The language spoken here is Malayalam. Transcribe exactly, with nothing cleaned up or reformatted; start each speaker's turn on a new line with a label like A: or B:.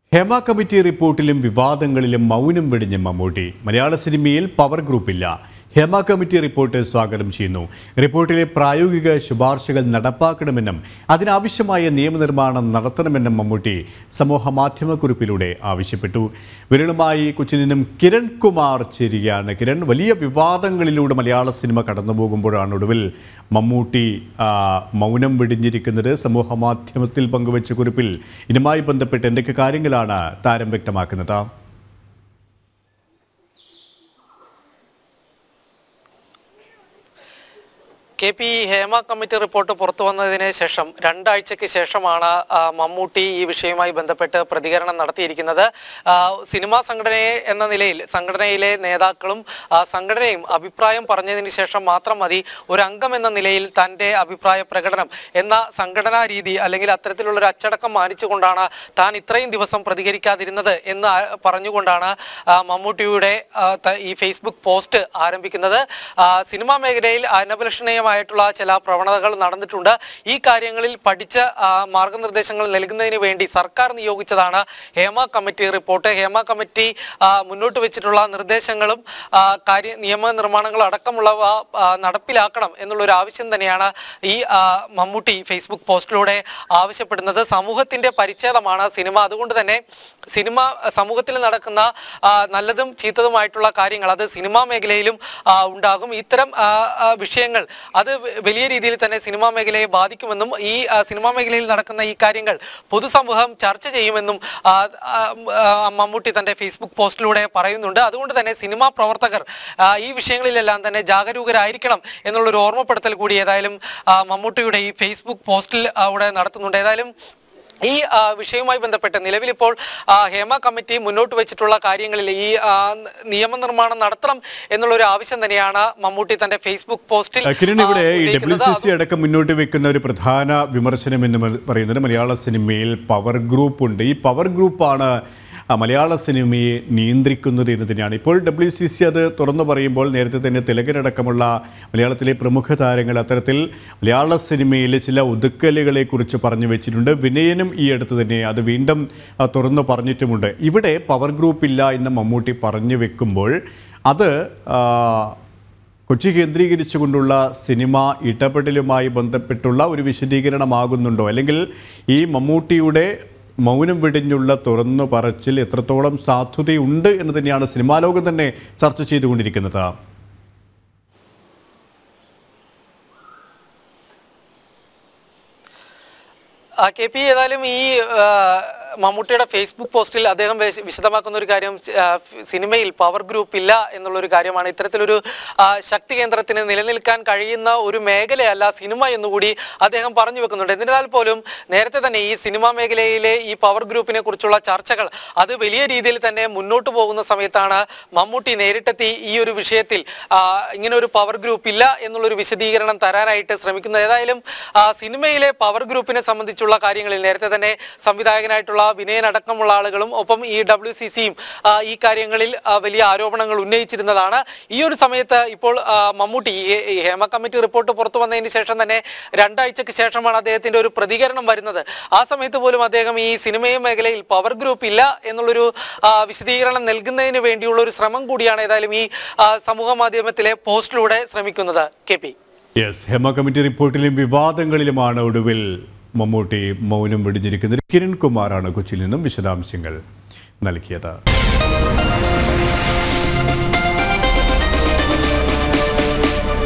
A: ഹേമ കമ്മിറ്റി റിപ്പോർട്ടിലും വിവാദങ്ങളിലും മൗനം വെടിഞ്ഞ മമ്മൂട്ടി. മലയാള സിനിമയിൽ പവർ ഗ്രൂപ്പില്ല. ഹേമ കമ്മിറ്റി റിപ്പോർട്ട് സ്വാഗതം ചെയ്യുന്നു. റിപ്പോർട്ടിലെ പ്രായോഗിക ശുപാർശകൾ നടപ്പാക്കണമെന്നും അതിനാവശ്യമായ നിയമനിർമ്മാണം നടത്തണമെന്നും മമ്മൂട്ടി സമൂഹ മാധ്യമക്കുറിപ്പിലൂടെ ആവശ്യപ്പെട്ടു. വിരളുമായി കൊച്ചിയിൽ നിന്നും കിരൺ കുമാർ ചേരുകയാണ്. കിരൺ, വലിയ വിവാദങ്ങളിലൂടെ മലയാള സിനിമ കടന്നുപോകുമ്പോഴാണ് ഒടുവിൽ മമ്മൂട്ടി മൗനം വെടിഞ്ഞിരിക്കുന്നത്. സമൂഹ മാധ്യമത്തിൽ പങ്കുവച്ച കുറിപ്പിൽ ഇതുമായി ബന്ധപ്പെട്ട് എന്തൊക്കെ കാര്യങ്ങളാണ് താരം വ്യക്തമാക്കുന്നത്?
B: K P Hema committee report പുറത്തു വന്നതിന് ശേഷം രണ്ടാഴ്ചയ്ക്ക് ശേഷമാണ് മമ്മൂട്ടി ഈ വിഷയവുമായി ബന്ധപ്പെട്ട് പ്രതികരണം നടത്തിയിരിക്കുന്നത്. സിനിമാ സംഘടനയെ എന്ന നിലയിൽ സംഘടനയിലെ നേതാക്കളും സംഘടനയും അഭിപ്രായം പറഞ്ഞതിന് ശേഷം മാത്രം മതി ഒരു അംഗം എന്ന നിലയിൽ തൻ്റെ അഭിപ്രായ പ്രകടനം എന്ന സംഘടനാ രീതി അല്ലെങ്കിൽ അത്തരത്തിലുള്ളൊരു അച്ചടക്കം മാനിച്ചുകൊണ്ടാണ് താൻ ഇത്രയും ദിവസം പ്രതികരിക്കാതിരുന്നത് എന്ന് പറഞ്ഞുകൊണ്ടാണ് മമ്മൂട്ടിയുടെ ഈ ഫേസ്ബുക്ക് പോസ്റ്റ് ആരംഭിക്കുന്നത്. സിനിമാ മേഖലയിൽ അനഭിലഷണീയമായ ായിട്ടുള്ള ചില പ്രവണതകൾ നടന്നിട്ടുണ്ട്. ഈ കാര്യങ്ങളിൽ പഠിച്ച മാർഗനിർദ്ദേശങ്ങൾ നൽകുന്നതിന് വേണ്ടി സർക്കാർ നിയോഗിച്ചതാണ് Hema committee report. Hema committee മുന്നോട്ട് വെച്ചിട്ടുള്ള നിർദ്ദേശങ്ങളും കാര്യ നിയമനിർമ്മാണങ്ങളും അടക്കമുള്ളവ നടപ്പിലാക്കണം എന്നുള്ളൊരു ആവശ്യം തന്നെയാണ് ഈ മമ്മൂട്ടി ഫേസ്ബുക്ക് പോസ്റ്റിലൂടെ ആവശ്യപ്പെടുന്നത്. സമൂഹത്തിന്റെ പരിച്ഛേദമാണ് സിനിമ. അതുകൊണ്ട് തന്നെ സിനിമ സമൂഹത്തിൽ നടക്കുന്ന നല്ലതും ചീത്തതുമായിട്ടുള്ള കാര്യങ്ങൾ അത് സിനിമാ മേഖലയിലും ഉണ്ടാകും. ഇത്തരം വിഷയങ്ങൾ അത് വലിയ രീതിയിൽ തന്നെ സിനിമാ മേഖലയെ ബാധിക്കുമെന്നും ഈ സിനിമാ മേഖലയിൽ നടക്കുന്ന ഈ കാര്യങ്ങൾ പൊതുസമൂഹം ചർച്ച ചെയ്യുമെന്നും മമ്മൂട്ടി തന്റെ ഫേസ്ബുക്ക് പോസ്റ്റിലൂടെ പറയുന്നുണ്ട്. അതുകൊണ്ട് തന്നെ സിനിമാ പ്രവർത്തകർ ഈ വിഷയങ്ങളിലെല്ലാം തന്നെ ജാഗരൂകരായിരിക്കണം എന്നുള്ളൊരു ഓർമ്മപ്പെടുത്തൽ കൂടി ഏതായാലും മമ്മൂട്ടിയുടെ ഈ ഫേസ്ബുക്ക് പോസ്റ്റിൽ അവിടെ നടത്തുന്നുണ്ട്. ഏതായാലും ഈ വിഷയവുമായി ബന്ധപ്പെട്ട് നിലവിലിപ്പോൾ ഹേമ കമ്മിറ്റി മുന്നോട്ട് വെച്ചിട്ടുള്ള കാര്യങ്ങളിൽ ഈ നിയമനിർമ്മാണം നടത്തണം എന്നുള്ളൊരു ആവശ്യം തന്നെയാണ് മമ്മൂട്ടി തന്റെ ഫേസ്ബുക്ക് പോസ്റ്റിൽ.
A: ഇവിടെ ഡബ്ല്യു സി സി അടക്കം മുന്നോട്ട് വെക്കുന്ന ഒരു പ്രധാന വിമർശനം എന്ന് പറയുന്നത് മലയാള സിനിമയിൽ പവർ ഗ്രൂപ്പ് ഉണ്ട്. ഈ പവർ ഗ്രൂപ്പാണ് മലയാള സിനിമയെ നിയന്ത്രിക്കുന്നത് എന്ന് തന്നെയാണ്. ഇപ്പോൾ ഡബ്ല്യു സി സി അത് തുറന്നു പറയുമ്പോൾ നേരത്തെ തന്നെ തിലകനടക്കമുള്ള മലയാളത്തിലെ പ്രമുഖ താരങ്ങൾ അത്തരത്തിൽ മലയാള സിനിമയിലെ ചില ഒതുക്കലുകളെ കുറിച്ച് പറഞ്ഞു വെച്ചിട്ടുണ്ട്. വിനയനും ഈ അടുത്ത് തന്നെ അത് വീണ്ടും തുറന്നു പറഞ്ഞിട്ടുമുണ്ട്. ഇവിടെ പവർ ഗ്രൂപ്പില്ല എന്ന് മമ്മൂട്ടി പറഞ്ഞു വെക്കുമ്പോൾ അത് കൊച്ചി കേന്ദ്രീകരിച്ചുകൊണ്ടുള്ള സിനിമ ഇടപെടലുമായി ബന്ധപ്പെട്ടുള്ള ഒരു വിശദീകരണമാകുന്നുണ്ടോ? അല്ലെങ്കിൽ ഈ മമ്മൂട്ടിയുടെ മൗനം വെടിഞ്ഞുള്ള തുറന്നു പറച്ചിൽ എത്രത്തോളം സാധുതയുണ്ട് എന്ന് തന്നെയാണ് സിനിമാ ലോകം തന്നെ ചർച്ച ചെയ്തുകൊണ്ടിരിക്കുന്നത്.
B: കെ പി ഏതായാലും ഈ മമ്മൂട്ടിയുടെ ഫേസ്ബുക്ക് പോസ്റ്റിൽ അദ്ദേഹം വിശദമാക്കുന്ന ഒരു കാര്യം സിനിമയിൽ പവർ ഗ്രൂപ്പ് ഇല്ല എന്നുള്ളൊരു കാര്യമാണ്. ഇത്തരത്തിലൊരു ശക്തി കേന്ദ്രത്തിന് നിലനിൽക്കാൻ കഴിയുന്ന ഒരു മേഖലയല്ല സിനിമ എന്നുകൂടി അദ്ദേഹം പറഞ്ഞു വെക്കുന്നുണ്ട്. എന്നിരുന്നാൽ പോലും നേരത്തെ തന്നെ ഈ സിനിമാ മേഖലയിലെ ഈ പവർ ഗ്രൂപ്പിനെ കുറിച്ചുള്ള ചർച്ചകൾ അത് വലിയ രീതിയിൽ തന്നെ മുന്നോട്ട് പോകുന്ന സമയത്താണ് മമ്മൂട്ടി നേരിട്ടെത്തി ഈ ഒരു വിഷയത്തിൽ ഇങ്ങനെ ഒരു പവർ ഗ്രൂപ്പ് ഇല്ല എന്നുള്ളൊരു വിശദീകരണം തരാനായിട്ട് ശ്രമിക്കുന്നത്. ഏതായാലും സിനിമയിലെ പവർ ഗ്രൂപ്പിനെ സംബന്ധിച്ചുള്ള കാര്യങ്ങളിൽ നേരത്തെ തന്നെ സംവിധായകനായിട്ടുള്ള വിനയൻ അടക്കമുള്ള ആളുകളും ഒപ്പം ഈ ഡബ്ല്യു സി സിയും ഈ കാര്യങ്ങളിൽ വലിയ ആരോപണങ്ങൾ ഉന്നയിച്ചിരുന്നതാണ്. ഈ ഒരു സമയത്ത് ഇപ്പോൾ മമ്മൂട്ടി ഈ ഹേമ കമ്മിറ്റി റിപ്പോർട്ട് പുറത്തു വന്നതിന് ശേഷം തന്നെ രണ്ടാഴ്ചക്ക് ശേഷമാണ് അദ്ദേഹത്തിന്റെ ഒരു പ്രതികരണം വരുന്നത്. ആ സമയത്ത് പോലും അദ്ദേഹം ഈ സിനിമ മേഖലയിൽ പവർ ഗ്രൂപ്പ് ഇല്ല എന്നുള്ളൊരു വിശദീകരണം നൽകുന്നതിന് വേണ്ടിയുള്ള ഒരു ശ്രമം കൂടിയാണ് ഏതായാലും ഈ സമൂഹ മാധ്യമത്തിലെ പോസ്റ്റിലൂടെ ശ്രമിക്കുന്നത്. K P
A: yes, Hema committee റിപ്പോർട്ടിലും വിവാദങ്ങളിലുമാണ് ഒടുവിൽ മമ്മൂട്ടി മൗനം വെടിഞ്ഞിരിക്കുന്നത്. കിരൺ കുമാറാണ് കൊച്ചിയിൽ നിന്നും വിശദാംശങ്ങൾ നൽകിയത്.